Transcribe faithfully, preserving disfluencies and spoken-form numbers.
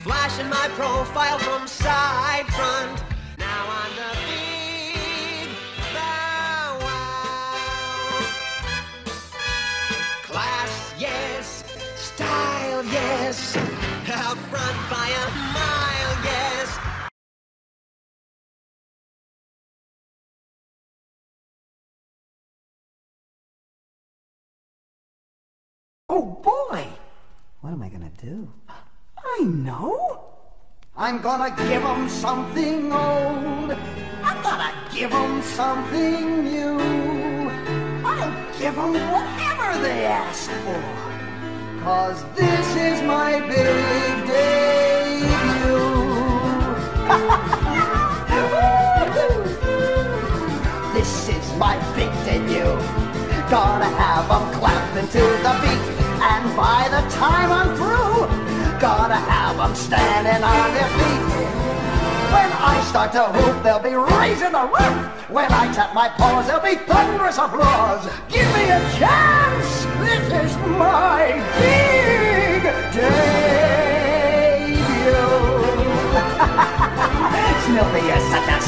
Flashing my profile from side front. Now I'm the big bow wow. Class, yes. Style, yes. Out front by a mile, yes. Oh boy! What am I gonna do? I know! I'm gonna give them something old. I'm gonna give them something new. I'll give them whatever they ask for. Cause this is my big debut. This is my big debut. Gonna have them clapping to the beat. And by the time I'm through, gonna have them standing on their feet. When I start to hoop, they'll be raising the roof. When I tap my paws, there'll be thunderous applause. Give me a chance, this is my big debut. Snoopy is such a